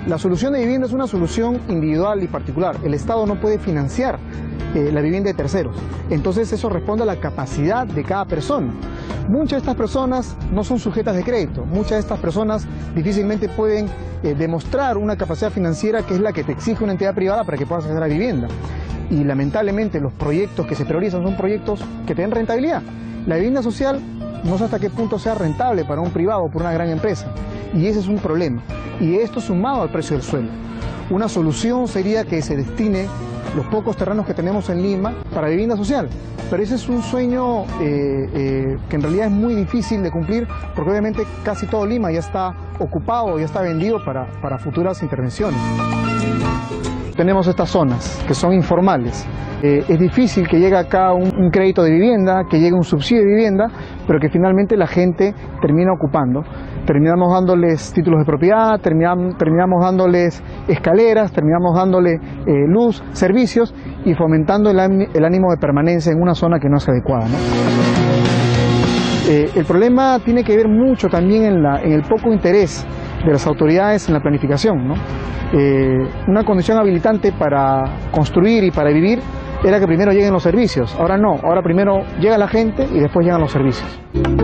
La solución de vivienda es una solución individual y particular. El Estado no puede financiar la vivienda de terceros. Entonces eso responde a la capacidad de cada persona. Muchas de estas personas no son sujetas de crédito. Muchas de estas personas difícilmente pueden demostrar una capacidad financiera que es la que te exige una entidad privada para que puedas acceder a vivienda. Y lamentablemente los proyectos que se priorizan son proyectos que tienen rentabilidad. La vivienda social no sé hasta qué punto sea rentable para un privado o por una gran empresa. Y ese es un problema. Y esto sumado al precio del suelo. Una solución sería que se destine los pocos terrenos que tenemos en Lima para vivienda social. Pero ese es un sueño que en realidad es muy difícil de cumplir porque obviamente casi todo Lima ya está ocupado, ya está vendido para futuras intervenciones. Tenemos estas zonas que son informales. Es difícil que llegue acá un crédito de vivienda, que llegue un subsidio de vivienda, pero que finalmente la gente termina ocupando. Terminamos dándoles títulos de propiedad, terminamos dándoles escaleras, terminamos dándole luz, servicios y fomentando el ánimo de permanencia en una zona que no es adecuada, ¿no? El problema tiene que ver mucho también en el poco interés de las autoridades en la planificación, ¿no? Una condición habilitante para construir y para vivir era que primero lleguen los servicios. Ahora no, ahora primero llega la gente y después llegan los servicios.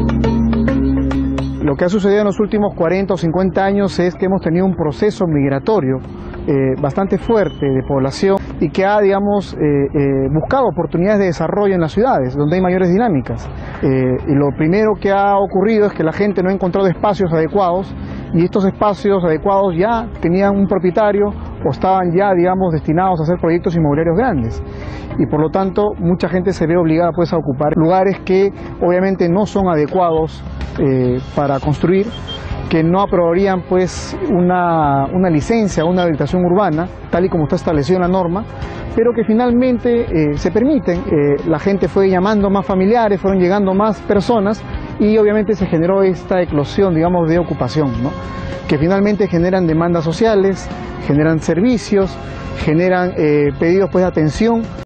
Lo que ha sucedido en los últimos 40 o 50 años es que hemos tenido un proceso migratorio bastante fuerte de población y que ha, digamos, buscado oportunidades de desarrollo en las ciudades, donde hay mayores dinámicas. Y lo primero que ha ocurrido es que la gente no ha encontrado espacios adecuados y estos espacios adecuados ya tenían un propietario o estaban ya, digamos, destinados a hacer proyectos inmobiliarios grandes. Y por lo tanto, mucha gente se ve obligada pues a ocupar lugares que obviamente no son adecuados para construir, que no aprobarían pues una licencia o una habilitación urbana, tal y como está establecido en la norma, pero que finalmente se permiten. La gente fue llamando más familiares, fueron llegando más personas y obviamente se generó esta eclosión, digamos, de ocupación, ¿no? Que finalmente generan demandas sociales, generan servicios, generan pedidos pues de atención.